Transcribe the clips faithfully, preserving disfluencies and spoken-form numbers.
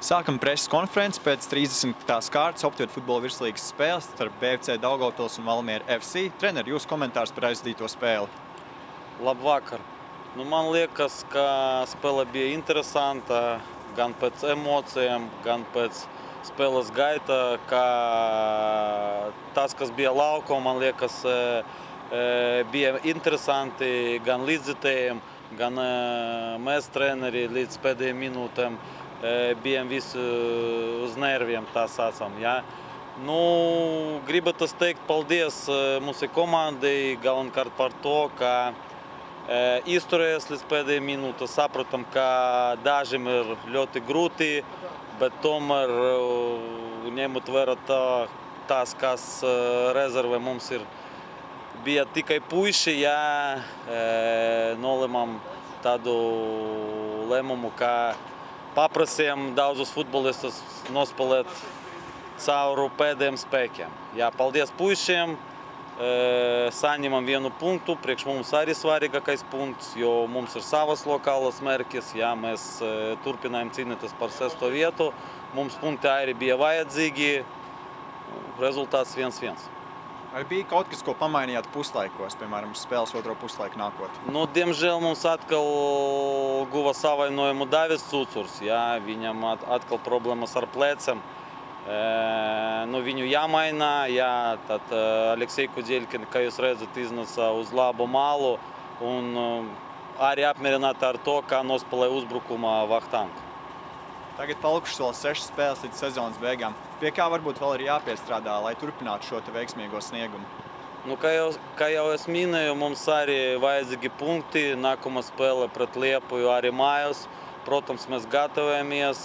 Sākam preses konferenci pēc trīsdesmitās kārtas Optietu futbola virslīgas spēles starp B F C Daugavpils un Valmiera F C. Treneri, jūsu komentārs par aizdīto spēli? Labvakar. Nu, man liekas, ka spēle bija interesanta gan pēc emocijām, gan pēc spēles gaita, ka tas, kas bija laukumā, man liekas, bija interesanti gan līdzjutējiem, gan mēs treneri līdz pēdējiem minūtēm bijām visi uz nerviem, tā sācam. Ja? Nu, gribētu teikt paldies mūsu komandai, galvenokārt par to, ka izturējās līdz pēdējiem minūtēm. Saprotam, ka dažiem ir ļoti grūti, bet tomēr ņemot vērā tās, kas rezervē mums ir, bija tikai puiši, ja nolēmām tādu lēmumu, ka paprasījām daudzus futbolistus nospēlēt cauru pēdējiem spēkiem. Jā, paldies puišiem, saņemam vienu punktu, priekš mums arī svarīgākais punkts, jo mums ir savas lokālas mērķis, jā, mēs turpinājām cīnīties par sesto vietu, mums punkti arī bija vajadzīgi, rezultāts viens viens. Vai bija kaut kas, ko pamainījāt puslaikos, piemēram, spēles otro puslaiku nākot? Nu, diemžēl mums atkal guva savainojumu Davis Cucurs, jā, viņam atkal problēmas ar plecem. Nu, viņu jāmaina, jā, tad Aleksej Kudeļkin, kā jūs redzat, iznesa uz labu malu un arī apmierināti ar to, kā nospēlē uzbrukumā Vahtanka. Tagad palikušas vēl sešas spēles līdz sezonas beigām. Pie kā varbūt vēl ir jāpiestrādā, lai turpinātu šo te veiksmīgo sniegumu? Nu, kā jau, kā jau es minēju, mums arī vajadzīgi punkti. Nākamā spēle pret Liepoju arī mājās. Protams, mēs gatavojamies.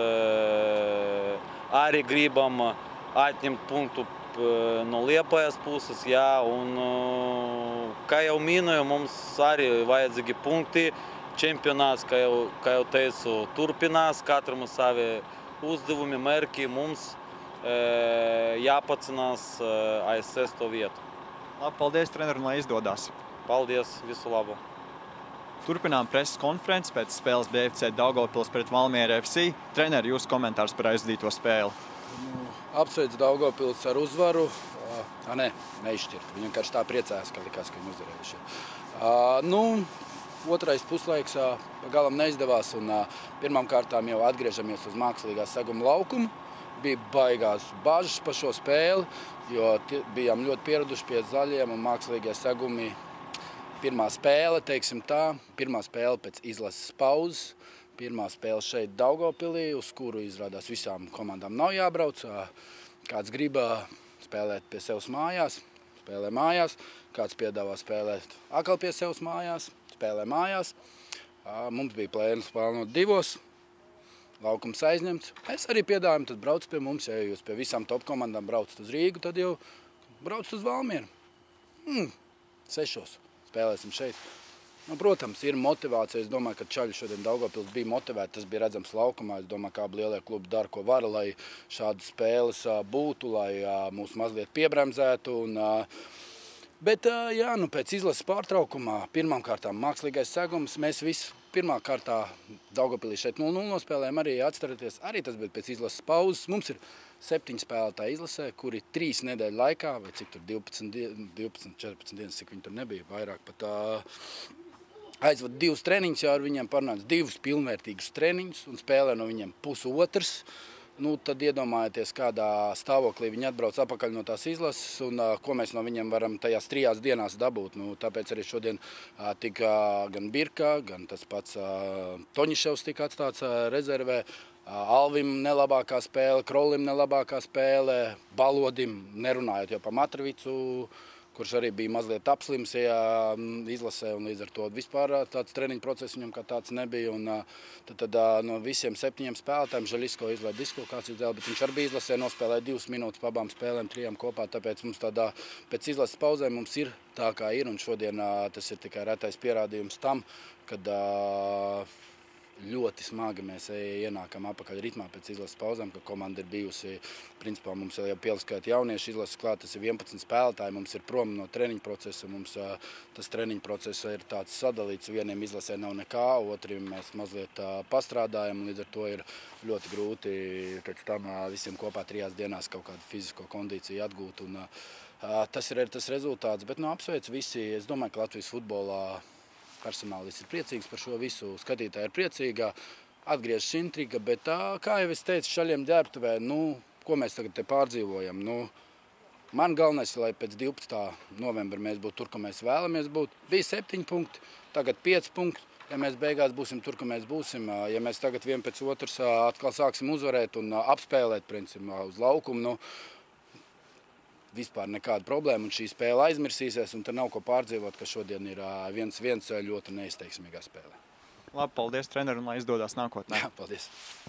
Arī gribam atņemt punktu no Liepojas puses. Jā, un, kā jau minēju, mums arī vajadzīgi punkti. Čempionāts, kā jau, kā jau teicu, turpinās, katram savi uzdevumi, mērķi, mums e, jāpacinās e, aiz sesto vietu. Labi, paldies trenerim, lai izdodās. Paldies, visu labu. Turpinām preses konferenci pēc spēles B F C Daugavpils pret Valmiera F C. Treneri, jūsu komentārs par aizdīto spēli? Nu, apsveicu Daugavpils ar uzvaru. A, nē, neizšķirt. Viņi vienkārši tā priecājās, ka likās, ka viņi uzvarējuši. Nu, Otrais puslaiks pagalam neizdevās, un pirmām kārtām jau atgriežamies uz mākslīgā seguma laukumu. Bija baigās bažas par šo spēli, jo bijām ļoti pieraduši pie zaļiem un mākslīgie segumi. Pirmā spēle, teiksim tā, pirmā spēle pēc izlases pauzes, pirmā spēle šeit Daugavpilī, uz kuru izrādās visām komandām nav jābrauc. Kāds grib spēlēt pie sevis mājās, spēlē mājās, kāds piedāvā spēlēt atkal pie sevis mājās, spēlē mājās. Mums bija plēns spēlnot divos, laukums aizņemts. Es arī piedāvājumu, tad brauc pie mums, ja jūs pie visām top komandām braucat uz Rīgu, tad jau braucat uz Valmieru. Hmm, sešos spēlēsim šeit. Nu, protams, ir motivācija. Es domāju, ka čaļi šodien Daugavpils bija motivēti, tas bija redzams laukumā. Es domāju, kā lielie klubi dara, ko var, lai šādas spēles būtu, lai mūs mazliet piebremzētu. Un, Bet, jā, nu, pēc izlases pārtraukumā, pirmām kārtām mākslīgais segums, mēs visi pirmā kārtā Daugavpilī šeit nulle nulle nospēlējām, arī atceraties, arī tas bija pēc izlases pauzes. Mums ir septiņi spēlētāji izlasē, kuri trīs nedēļu laikā, vai cik tur divpadsmit, divpadsmit, četrpadsmit dienas, cik viņi tur nebija, vairāk pat aizvada divus treniņus, jau ar viņiem parunāts divus pilnvērtīgus treniņus un spēlē no viņiem pusotrs. Nu, tad iedomājieties, kādā stāvoklī viņi atbrauc apakaļ no tās izlases un uh, ko mēs no viņiem varam tajās trijās dienās dabūt. Nu, tāpēc arī šodien uh, tika gan Birka, gan tas pats uh, Toņiševs tika atstāts uh, rezervē. Uh, Alvim nelabākā spēle, Krolim nelabākā spēle, Balodim, nerunājot jau par Matravicu, kurš arī bija mazliet apslims ja, izlasē, un līdz ar to vispār tāds treniņu process viņam kā tāds nebija. Un, tad, tad no visiem septiņiem spēlētājiem Želisko izlaid diskvalifikācijas dēļ, bet viņš arī bija izlasē, nospēlēja divas minūtes pa abām spēlēm, trijām kopā, tāpēc mums tādā pēc izlases pauzēm mums ir tā, kā ir, un šodien tas ir tikai retais pierādījums tam, kad ļoti smagi mēs ienākam apakaļ ritmā pēc izlases pauzēm, ka komanda ir bijusi, principā mums jau pieliskait jauniešu izlases klāt, tas ir vienpadsmit spēlētāji, mums ir prom no treniņu procesa, mums tas treniņu process ir tāds sadalīts, vieniem izlasē nav nekā, otriem mēs mazliet pastrādājam, līdz ar to ir ļoti grūti pēc tam visiem kopā trijās dienās kaut kādu fizisko kondīciju atgūt, un tas ir arī tas rezultāts, bet nu, apsveic visi. Es domāju, ka Latvijas futbolā personālis ir priecīgs par šo visu, skatītāji ir priecīgā, atgriežas intriga, bet tā, kā jau es teicu, šaļiem ģērbtuvē, nu, ko mēs tagad te pārdzīvojam, nu, man galvenais, lai pēc divpadsmitā novembra mēs būtu tur, ka mēs vēlamies būt. Bija septiņi punkti, tagad pieci punkti. Ja mēs beigās būsim tur, ka mēs būsim, ja mēs tagad vien pēc otras atkal sāksim uzvarēt un apspēlēt, principā, uz laukumu, nu, vispār nekāda problēma, un šī spēle aizmirsīsies, un te nav ko pārdzīvot, ka šodien ir viens viens ļoti neizteiksmīgā spēle. Labi, paldies, treneri, un lai izdodas nākotnē. Jā, paldies.